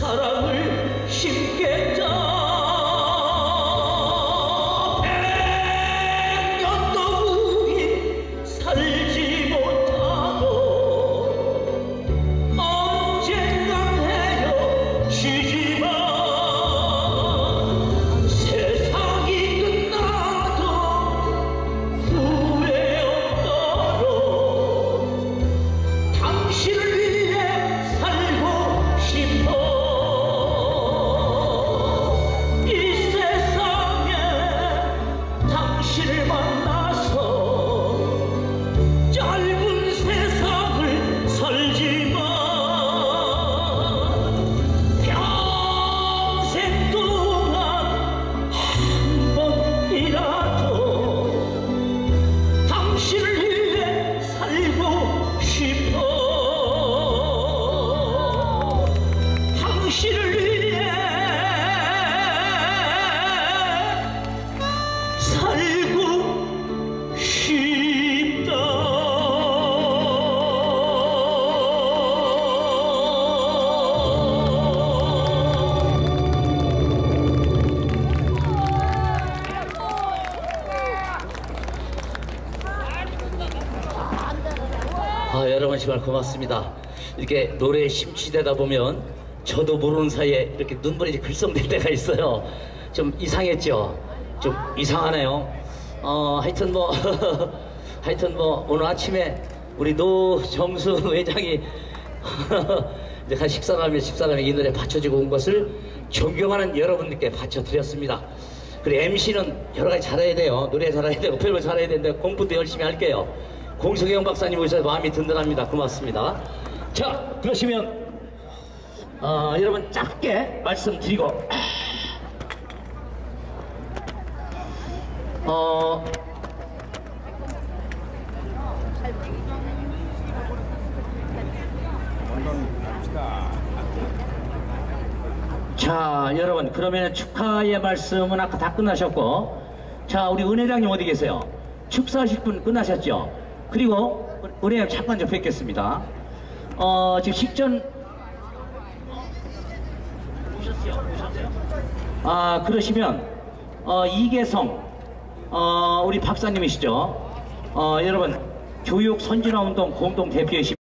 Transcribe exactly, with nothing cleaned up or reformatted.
사랑을 심겠다. 백년도 우리 살지 못하고 언젠간 헤어지지만 세상이 끝나도 후회 없도록 당신을 위해 살고 싶어. 이 세상에 당신을 만나서 짧은 세상을 살지만 평생 동안 한 번이라도 당신을 위해 살고 싶어. 당신을 위해 살고 싶다. 아, 여러분 정말 고맙습니다. 이렇게 노래에 심취되다 보면 저도 모르는 사이에 이렇게 눈물이 글썽될 때가 있어요. 좀 이상했죠? 좀 이상하네요. 어, 하여튼 뭐 하여튼 뭐 오늘 아침에 우리 노정수 회장이 이제 한 십사람에 십사람에 이 노래 받쳐주고 온 것을 존경하는 여러분들께 받쳐드렸습니다. 그리고 엠씨는 여러 가지 잘해야 돼요. 노래 잘해야 되고 별거 잘해야 되는데 공부도 열심히 할게요. 공석영 박사님 오셔서 마음이 든든합니다. 고맙습니다. 자, 그러시면 어, 여러분 짧게 말씀드리고 어, 자, 여러분 그러면 축하의 말씀은 아까 다 끝나셨고, 자, 우리 은 회장님 어디 계세요? 축사하실 분 끝나셨죠? 그리고 은 회장님 잠깐 좀 뵙겠습니다. 어, 지금 식전 오셨어요? 오셨어요? 아, 그러시면 어, 이계성 어, 우리 박사님이시죠? 어, 여러분 교육 선진화 운동 공동 대표이십니다.